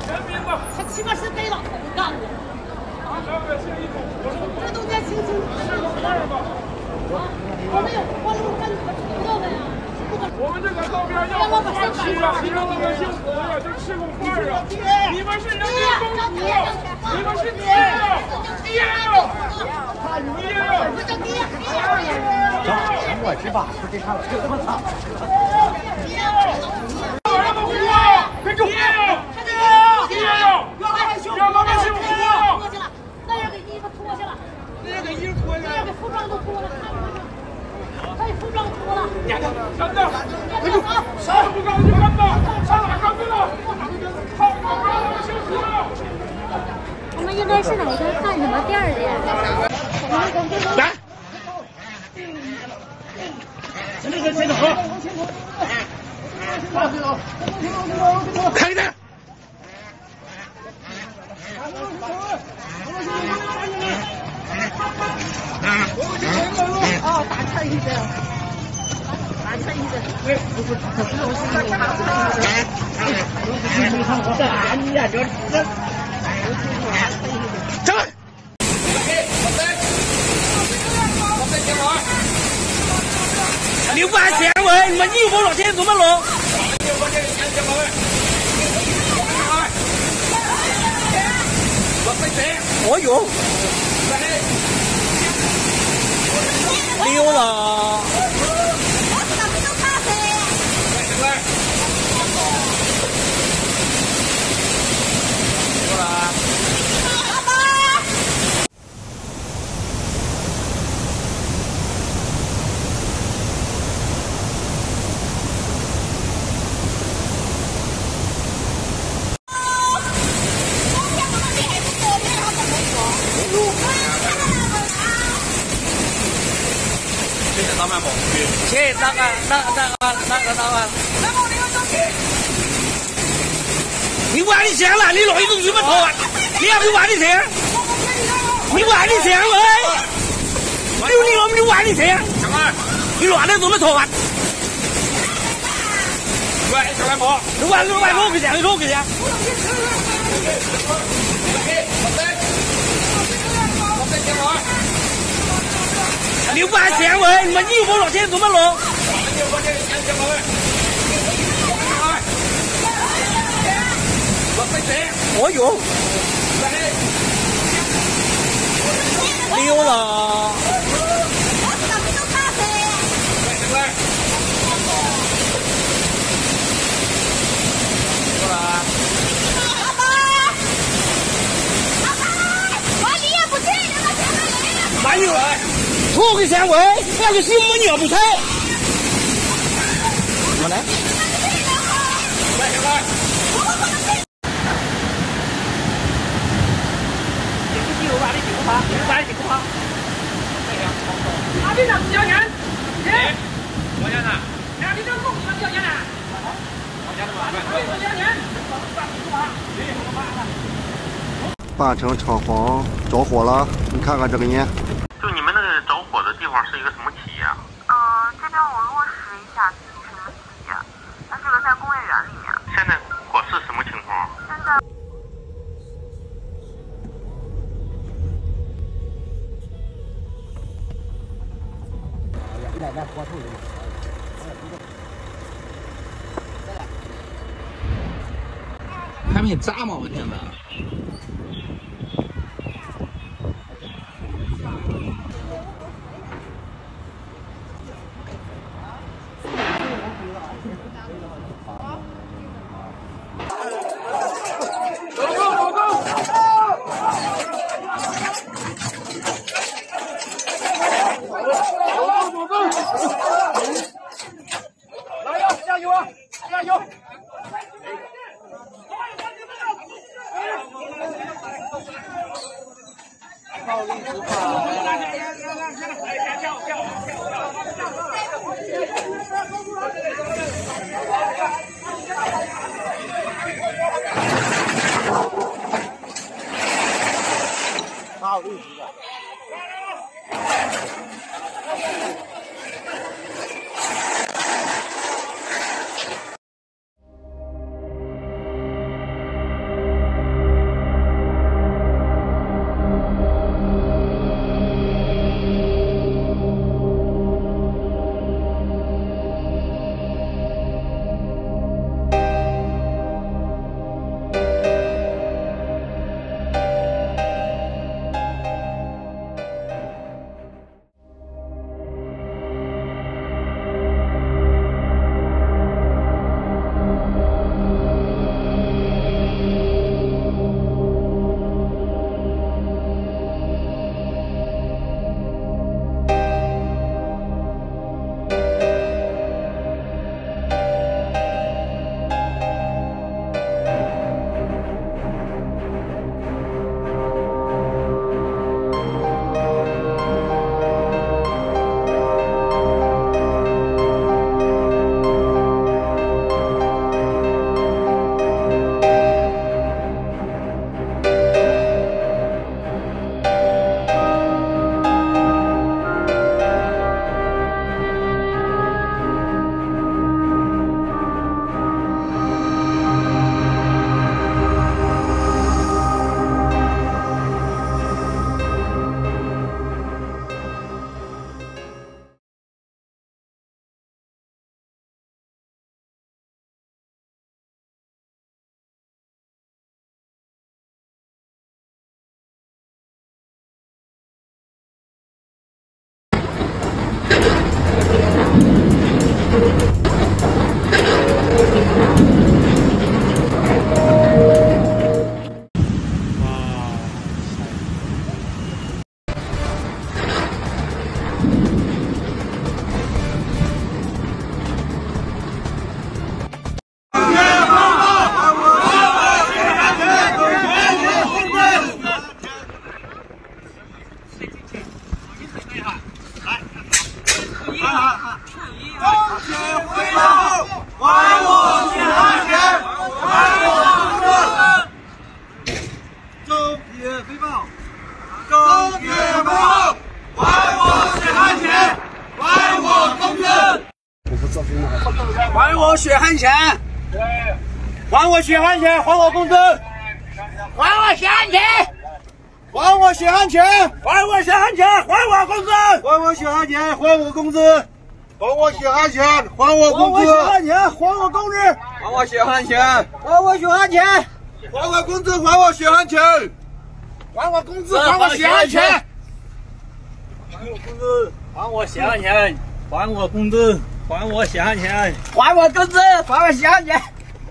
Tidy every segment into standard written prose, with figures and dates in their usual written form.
他起码是给了干的。这都年轻轻我没有，我感觉不到的呀。 我们这个道边要不发起了，你让老百姓活呀，就吃口饭啊！你们是人民公仆，你们是爹呀，爹呀，爹呀！ 行，我去吧，不给他了，就这么长。 我让他活啊！爹呀，爹呀，让老百姓活啊！ 那人给衣服脱去了， 那人给衣服脱了， 那人给服装都脱了，把服装脱了。 真的，上不干就干吧，上哪干去了？上不干老百姓死了。 我们应该是哪个干什么店的呀？ 来，这个先走，开的。 哦，打车一个，打车一个。 上来。你不按钱喂，你们你有多少钱怎么弄？我有。溜了。谢那个，你管你钱了，你老一个什么头啊？你要不管你钱？你管你钱喂？你管你钱？你乱的怎么头啊？喂，小外婆，你管外婆给钱，你说给钱？你不按钱喂，你们你有多少钱怎么弄？我有。溜了。哪有啊？出个钱喂，那个是我鸟不拆。我来。来，小哥。哪里让交钱？哎，我家呢？哪里让公你们交钱呢？我家的嘛。哪里让交钱？ 半城厂房着火了，你看看这个烟。 就你们那个着火的地方是一个什么企业啊？ 这边我落实一下具体是什么企业，那这个在工业园里面。 现在火势什么情况？ 现在。 还没炸吗？我天哪！ 我血汗钱，还我工资！ 还我血汗钱！ 还我血汗钱！ 还我血汗钱！还我工资！ 还我血汗钱！还我工资！还我血汗钱！还我工资！还我工资！还我血汗钱！还我血汗钱！还我工资！还我血汗钱！还我工资！还我血汗钱！还我工资！还我血汗钱！还我工资！还我血汗钱！ 还我工资！还我血汗钱！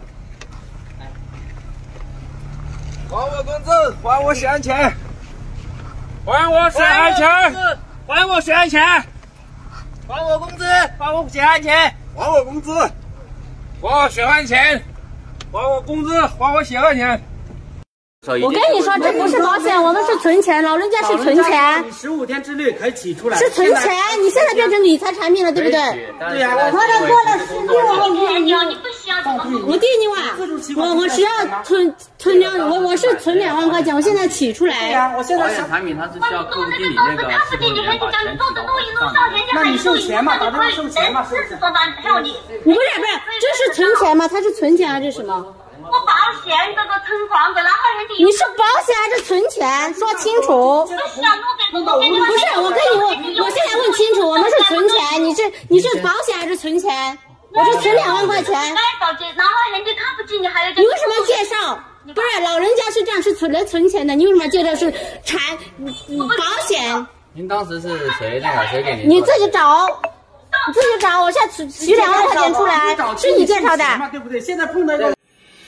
还我工资！还我血汗钱！ 还我血汗钱！ 还我血汗钱！还我工资！还我血汗钱！ 还我工资！ 还我血汗钱！ 还我工资！还我血汗钱！ 我跟你说，这不是保险，我们是存钱，老人家是存钱。 你15天之内可以取出来。 是存钱，你现在变成理财产品了，对不对？ 对呀， 我这过了16年，我弟你哇，我是要我是存2万块钱，我现在取出来。 对呀，我现在保险产品它是需要客户经理那个系统里面把钱取到账里。 那你收钱嘛？打电话收钱嘛？是不是？ 不是，这是存钱吗？它是存钱还是什么？ 我保险这个存款给哪个人你是保险还是存钱？说清楚。 不是啊， 不是，我跟你问，我现在问清楚，我们是存钱，你是保险还是存钱？我是存2万块钱。 哪个人家看不起你，还有你为什么要介绍？不是，老人家是这样，是存钱的，你为什么介绍是保险？ 您当时是谁给您？ 你自己找。我现在取2万块钱出来，是你介绍的， 对不对？现在碰到一个。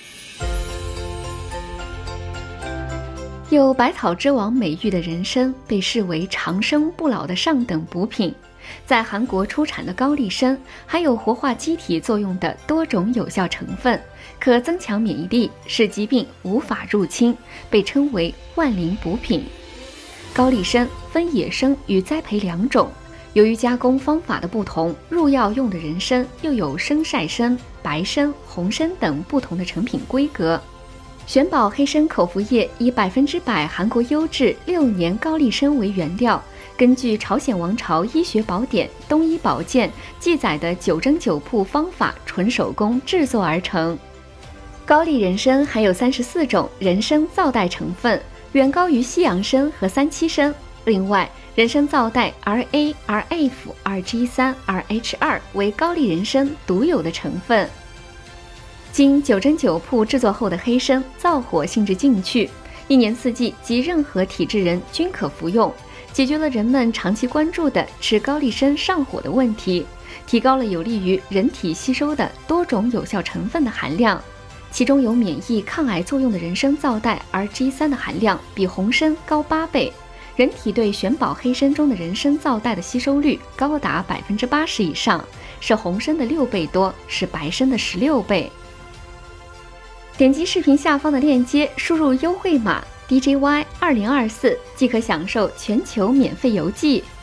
有百草之王美誉的人参被视为长生不老的上等补品，在韩国出产的高丽参还有活化机体作用的多种有效成分，可增强免疫力，使疾病无法入侵，被称为万灵补品。高丽参分野生与栽培2种，由于加工方法的不同，入药用的人参又有生晒参、白参、红参等不同的成品规格。玄宝黑参口服液以100%韩国优质6年高丽参为原料，根据朝鲜王朝医学宝典《东医宝鉴》记载的9蒸9铺方法纯手工制作而成。高丽人参含有34种人参皂苷成分，远高于西洋参和3七参。另外，人参皂苷 RA、RF、2G3、RH2 为高丽人参独有的成分。经9蒸9铺制作后的黑参，燥火性质进去，1年4季及任何体质人均可服用，解决了人们长期关注的吃高丽参上火的问题，提高了有利于人体吸收的多种有效成分的含量。其中有免疫抗癌作用的人参皂苷 RG3 的含量比红参高8倍，人体对玄宝黑参中的人参皂苷的吸收率高达80%以上，是红参的6倍多，是白参的16倍。点击视频下方的链接，输入优惠码 DJY2024，即可享受全球免费邮寄。